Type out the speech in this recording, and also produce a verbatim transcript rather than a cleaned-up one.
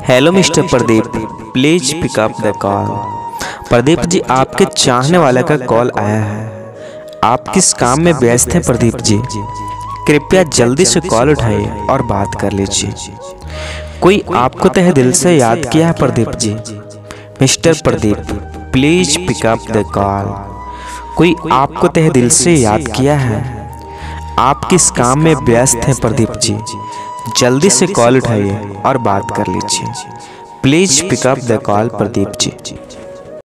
Hello mister Pradeep, please pick up the call. Pradeep ji, आपके चाहने वाले का कॉल आया है। आप किस काम में व्यस्त हैं प्रदीप जी? कृपया जल्दी से कॉल उठाइए और बात कर लीजिए। कोई आपको तहे दिल से याद किया है Pradeep ji. Mister Pradeep, please pick up the call. कोई आपको तहे दिल से याद किया है। आप किस काम में व्यस्त हैं प्रदीप जी? जल्दी से कॉल उठाइए और बात कर लीजिए। Please pick up the call Pradeep ji.